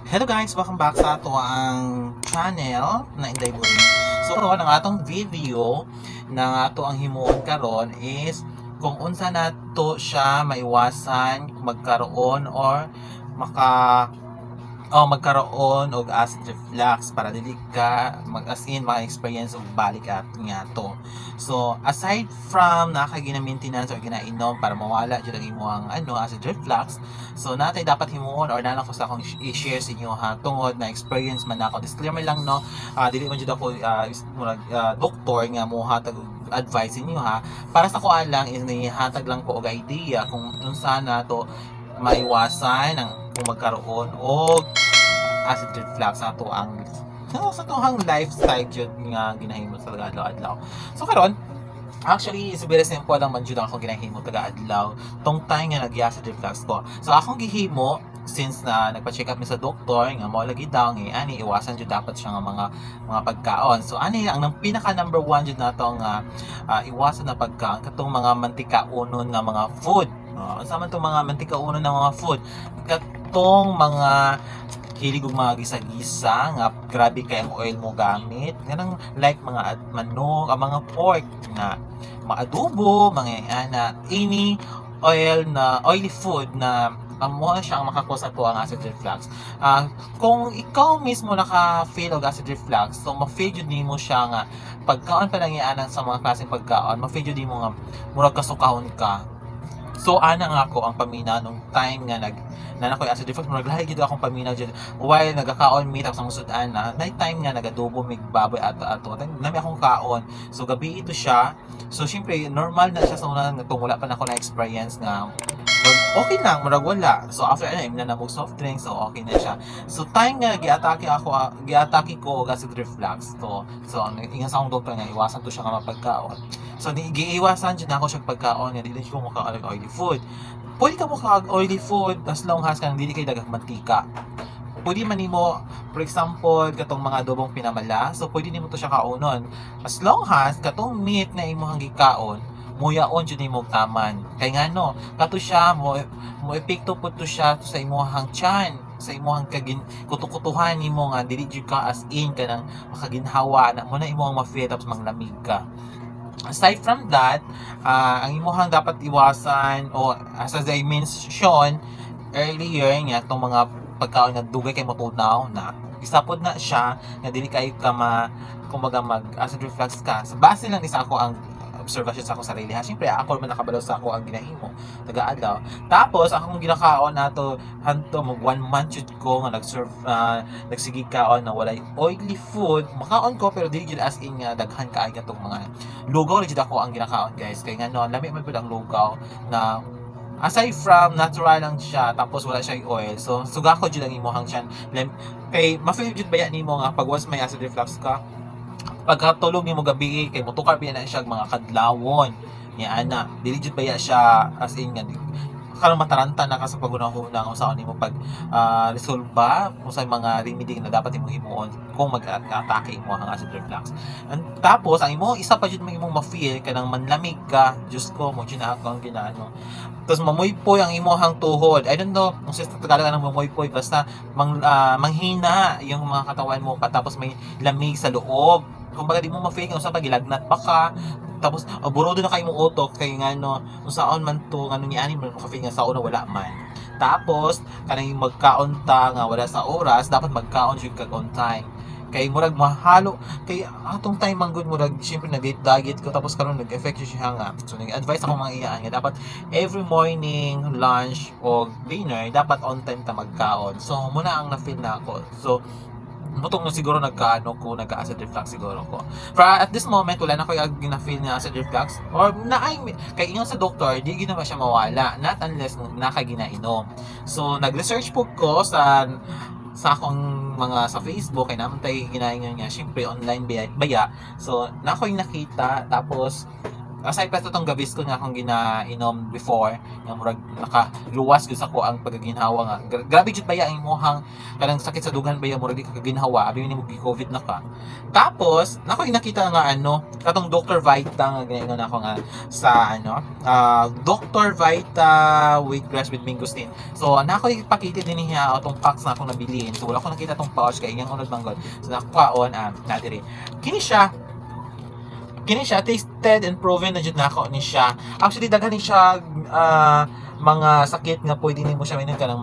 Hello guys! Welcome back sa ato ang channel na Inday Buring. So karon ang atong video na ato ang himuon karon is kung unsa nato siya maiwasan magkaroon or magkaroon og acid reflux para dili ka as in maka-experience og balik at nga to. So aside from nakagina-maintenance or ginainom para mawala jud ang imong acid reflux, so natay dapat himuon or nana ko sa akong i-share sa inyo ha tungod na experience man ako. Disclaimer lang no, dili man jud ako doktor nga mo hatag advice inyo ha. Para sa kuan lang is nihatag lang ko og idea kung unsa na to maiwasan ang kung magkaroon o acid reflux sa ato ang lifestyle jud nga ginahimo sa adlaw-adlaw. So karon actually is very simple lang man jud ako ginahimo taga adlaw tong time nga nag-acid reflux ko. So akong gihimo since na nagpa-check up mi sa doktor nga mao lagi daw nga ani iwasan jud dapat siya nga mga pagkaon. So ani ang pinaka number 1 jud nato nga iwasan na pagkaon katong mga mantika-unon nga mga food. Sa man tong mga mantika-unon nga mga food, katong mga hilig og mga gisa-gisa nga grabe kay ang oil mo gamit ganang like mga manok, mga pork na maadobo, mga any oily food na amo siya ang makakosa to ang acid reflux. Kung ikaw mismo naka-feel og acid reflux, so ma-feel jud nimo siya nga pagkaon pa lang ianang sa mga klaseng pagkaon, ma-feel jud nimo nga murag kasukahon ka. So ana nga ako ang pamina nung time nga nako acid reflux, naglahi gid akong pamina jud while nagakaon mi tapos ang sudan na night time nga nagadubo mig baboy ato nami akong kaon. So gabi ito siya. So syempre normal na siya sa una nga wala pa na ako na experience nga okay lang, murag wala. So after na namog soft drink, so okay na siya. So time nga giatake ko og acid reflux to. So ingon sa akong doktor nga iwasan to siya nga mapagkaon. So giiwasan jud nako siya pagkaon nga dili ko makaon og oily food. Pwede ka mo ka oily food as long as kang dili kay daghang mantika. Pwede man nimo, for example, katong mga adobong pinamala, so pwede nimo to siya kaunon. As long as katong meat na imong gikaon muyaon jud nimo taman. Kay ngano, kato siya mo epekto pud to siya sa imong tiyan, sa imong kutukutuhan nimo nga dili jud ka as in kanang makaginhawa na mo na imong ma-feel tapos manglamig ka. Aside from that, ang imong dapat iwasan o as I mentioned earlier nga itong mga pagkaon nga dugay kay motunaw na isapod na siya nga dili kayo ka kumbaga mag acid reflux ka. So base lang isa ako ang observation sa akong sarili ha. Siyempre ako man nakabalaw sa ako ang ginahimo taga-adlaw. Tapos akong ginakaon nato hanto mag 1 month jud ko nga nagsigig kaon na walay oily food. Makaon ko pero dili jud as in nga daghan kaay katong mga lugaw jud ako ang ginakaon guys. Kay ngano lami man pud ang lugaw na aside from natural lang siya tapos wala siya oil. So sugako jud ang imong tiyan. Kay ma-feel jud baya nimo nga pag once may acid reflux ka pagkatulog nimo gabi kay motukar biya na siya mga kadlawon niya ana dili jud baya siya as in nga karon mataranta na ka sa pagunahuna kung saan nimo pag resolba kung sa mga remedy na dapat imong himuon kung mag-atake imo ang acid reflux. And tapos ang imo isa pa jud imong ma-feel kanang manlamig ka, Diyos ko mo jud na akong ginaano. Tapos mamuypoy ang imong tuhod. I don't know kung sa Tagalog anong mamuypoy, basta manghina yung mga katawan mo tapos may lamig sa loob. Kumbaga di mo ma-feel kung saan pagilagnat pa ka. Tapos burodo na kay imong utok kay ngano kung saan man to ngano ni ani man maka-feel nga sa una wala man. Tapos kanang magkaon ta nga wala sa oras, dapat magkaon jud kag on time. Kay murag mahalo kay atong time man gud murag syempre nag-diet ko tapos karon nag-effect siya nga. So nag-advise ako mga iyaan nga dapat every morning, lunch o dinner dapat on time ta magkaon. So muna ang na-feel na ako. So butong na siguro nagka-acid reflux siguro ko. For at this moment wala na ko yung gina-feel na acid reflux or kay ingon sa doktor di gina ba siya mawala not unless nakaginainom. So nag-research po ko sa akong mga sa Facebook kay naman tayo ginaingon nga syempre online baya. So na ko yung nakita tapos aside pa itong Gaviscon nga akong ginainom before, nga murag nakaluwas gyud sa ko ang pagaginhawa nga. Grabe jud baya ang imong kanang sakit sa dugan baya murag di ka kaginhawa, abi ni mo gi-COVID na ka. Tapos nako nakita nga katong Dr. Vita nga ginaingon ako nga sa Dr. Vita wheatgrass with mangosteen. So nako ipakita din niya atong packs na akong nabilin. So wala ko nakita tong pouch kay iyang unod manggod. So nakuhaon na diri. Kini siya tasted and proven na jud nako ni siya. Actually daghan ni siya mga sakit nga pwede nimo siya minom kanang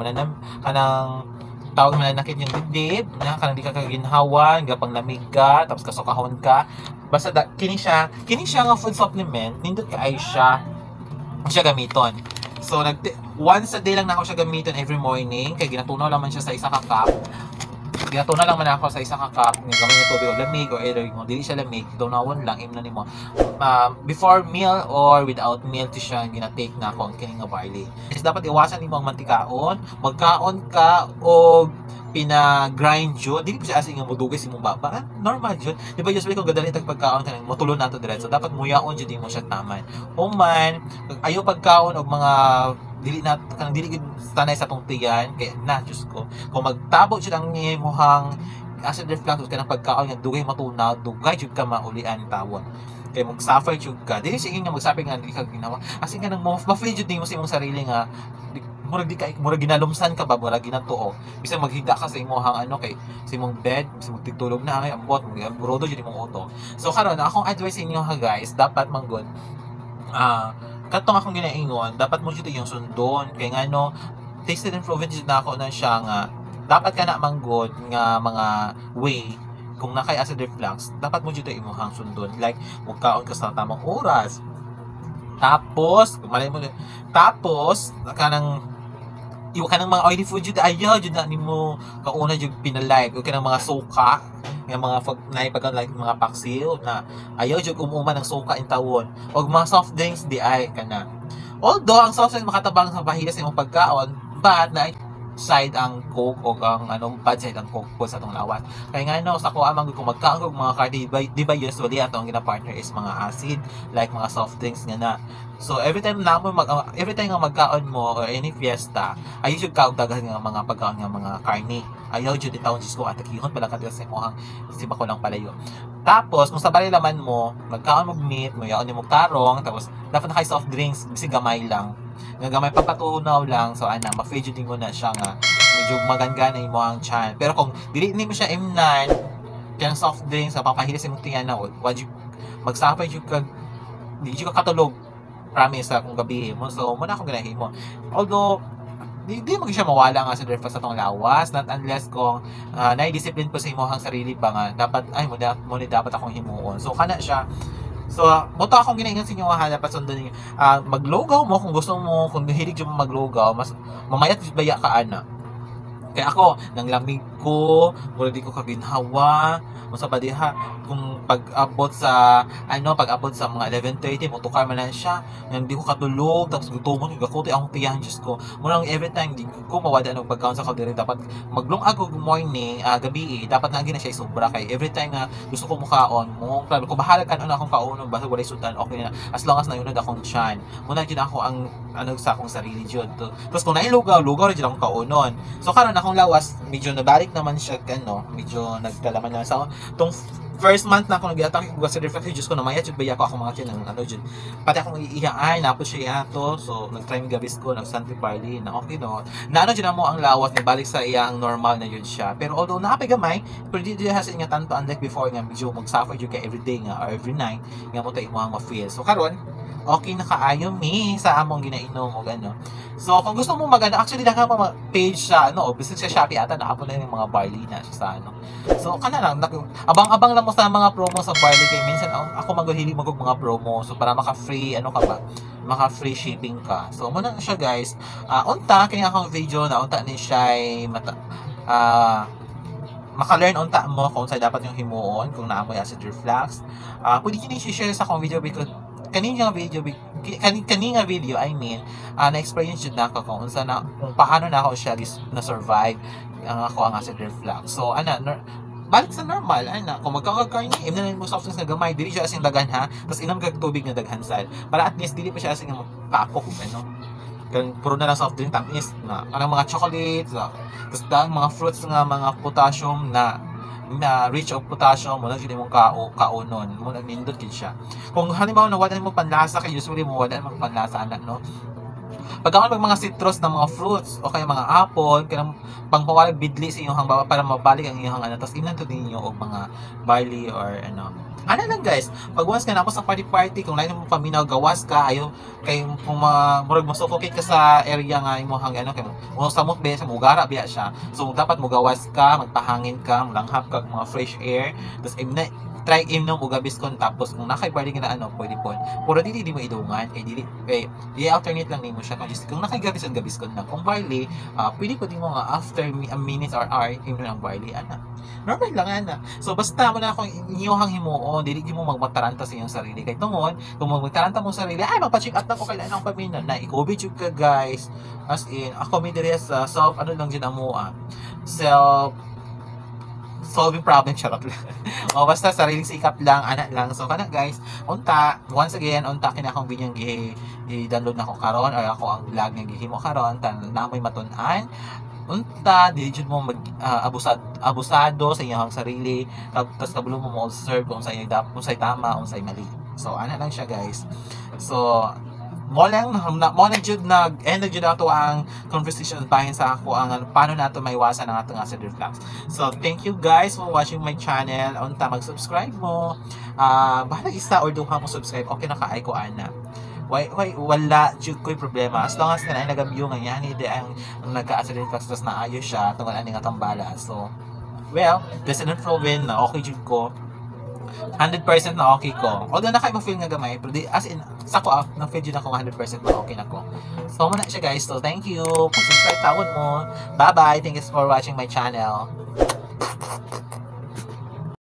tawag mananakit yung dibdib na kanang di ka kaginhawa, gapang lamig ka, tapos kasukahon ka. Basta kini siya nga food supplement, nindot ka ay siya gamiton. So once a day lang nako siya gamiton every morning kay ginatunaw lang man siya sa isa ka cup. Ginatuna lang man ako sa isang cup ng gamay na tubig o lamig o either kung dili siya lamig, tunawon lang imna nimo before meal or without meal to siya ginatake na ako ang kining nga barley. Is dapat iwasan nimo ang mantikaon, magkaon ka o pina-grind jud, dili pa siya as nga mudugay si mong baba. Normal jud. Di ba usually kung gadali tag pagkaon kanang motulon nato diretso, dapat muyaon jud mo siya taman. Human, ayo pagkaon og mga dili gid tanay sa tong tiyan kay Diyos ko kung magtabot jud ang imong acid reflux kanang pagkaon nga dugay matunaw, dugay jud ka maulian tawon kay mag-suffer jud ka. Dili siya nga mag-suffer nga dili ka ginawa kasi kanang ma-feel jud nimo sa imong sarili nga murag ginalumsan ka ba, murag ginatuo bisan maghiga ka sa imong kay sa imong bed, bisan magtulog na ay ambot brodo jud imong uto. So karon akong advice sa inyo guys, dapat manggod katong akong ginaingon, dapat mo dito yung sundon kay nga tasted and proven dito na ako na siya nga dapat ka na manggod nga mga way kung nakay acid reflux, dapat mo dito imuhang sundon like magkaon ka sa tamang oras, tapos kanang iwa ka ng mga oily food jud ayaw jud na nimo kauna jud pinalike o kanang mga suka nga mga like mga paksil na ayaw jud umuman ng suka in tawon og mga soft drinks di ay kana. Although ang soft drinks makatabang sa bahira sa imong pagkaon, but na side ang coke o ang bad side ang coke po sa atong lawas. Kaya nga sa ko amang kung magkaon og mga di ba usually atong gina-partner is mga acid like mga soft drinks nga na. So every time nga magkaon mo or any fiesta, ayaw jud ka og daghan nga mga pagkaon nga mga karne. Ayaw jud itawon Diyos ko atakihon pala ka sa imong siba ko lang palayo. Tapos kung sa bali laman mo, magkaon mo meat, mayaon mo tarong, tapos dapat na kay soft drinks, bisig gamay lang. Nga gamay papatunaw lang, so ma-feel jud mo na siya nga medyo maganda imo ang chan. Pero kung dili nimo siya imnan, kaya soft drinks sa papahilis imong tiyan na wad magsapay jud ka di jud ka katulog. Promise sa kung gabi mo. So muna akong ginahimo. Although di mo siya mawala nga sa reflux sa tong lawas, not unless kung na-discipline po sa imong sarili pa nga dapat mo dapat akong himuon. So kana siya. So, moto akong ginaingon sa inyo nga dapat sundan niyo. Maglogaw mo kung gusto mo, kung hilig mo maglogaw, mas mamayat baya ka ana. Kaya ako, nang lamig ko, wala di ko kaginhawa, sa padiha kung pag-abot sa mga 11:30 mo tukar man na siya, hindi ko katulog tapos gutomon gakote ang tiyan Diyos ko muna every time di ko mawada ng pagkaon sa kaldereta dapat maglungag og morning gabi dapat na gina siya sobra kay every time nga gusto ko mukaon mo klaro ko bahala kan akong kaunon basta walay sudan okay na as long as nayunod akong tiyan muna gid ako ang sa akong sarili jud tapos kung nailugaw rin akong kaunon so karon akong lawas medyo nabalik naman siya medyo nagkalaman na sa tong first month na ako nag-attack ko sa reflux Diyos ko na maya jud baya ko ako mga tiyan ng jud pati akong iiyaay napos siya ato so nag-try mi gabis ko nag-santi barley na okay na jud mo ang lawas ni balik sa iyang normal na jud siya pero although napay gamay pero di has nga tanto unlike before nga medyo mag-suffer jud ka every day nga or every night nga mo tay mo ang ma-feel so karon okay na kaayo sa among ginainom o so kung gusto mo actually lang mo page sa business sa Shopee ata naapon na yung mga barley na sa so kana lang abang-abang lang mo sa mga promo sa barley kay minsan ako maghilig magog mga promo so para maka-free maka-free shipping ka so muna siya guys unta kaya akong video na unta ni siya maka-learn unta mo kung sa dapat yung himuon kung naamoy acid reflux pwede kini i-share sa akong video because kanina video I mean na-experience jud na ako kung paano na ako siya na survive ako ang acid reflux so balik sa normal ana kung magkakagkar niya imna mo soft drinks nga gamay dili siya asing daghan ha tapos inom kag tubig nga daghan sal para at least dili pa siya asing papok ano kang puro na lang soft drink tamis na kanang mga chocolates tapos dang mga fruits nga mga potassium na rich of potassium mo lang siya mong kaunon mo lang nindot gid siya kung halimbawa na wala mo panlasa kay usually mo wala mo panlasa anak no pagkaon mag mga citrus na mga fruits o kaya mga apple kanang pangpawalag bidli sa inyong baba para mabalik ang inyong ano tapos inan to ninyo og mga barley or ano lang guys pag once ka na sa party kung lain mo paminaw gawas ka ayo kay kung murag masuffocate ka sa area nga imong ano kay mo samot ba sa mugara biya siya so dapat mo gawas ka magpahangin ka langhap ka mga fresh air tapos try imnom og gabiskon tapos kung nakay barley na ano pwede po pero dili mo idungan kay dili i-alternate lang nimo siya kung nakay gabiskon na kung barley pwede po din mo nga after a minute or hour imnom ang barley ana normal lang ana so basta mo na kung inyohang himuon dili mo magmataranta sa iyong sarili kay tungod kung magmataranta mo sarili ay magpa-check out na ko kailan ang pamina na i-covid ka guys as in ako mi diri sa self ano lang jud amo self solving problem charot lang. O basta sariling sikap lang, anak lang. So kana guys, once again, kina akong binyang i-download na ko karon or ako ang vlog nga gihimo karon tan namoy matun-an. Dili jud mo mag abusado sa iyong sarili. Tapos kabulong mo observe kung sa'y tama, kung sa'y mali. So ana lang siya guys. So mo lang jud nag-end jud ato ang conversation bahin sa ako ang paano nato maiwasan ang ato nga acid reflux. So thank you guys for watching my channel. Unta mag-subscribe mo. Bahala isa or duha mo subscribe. Okay na kaay ko ana. Wala jud ko'y problema as long as kanay nagabyo nga yan hindi ang nagka-acid reflux tas naayos siya tungod ani nga tambala. So well, this is proven na okay jud ko. 100% na okay ko. Although na kayo ma-feel nga gamay, pero as in, sa ko na-feel yun ako 100% na okay na ko. So, muna siya guys. So, thank you. Pag-subscribe tawad mo. Bye-bye. Thank you for watching my channel.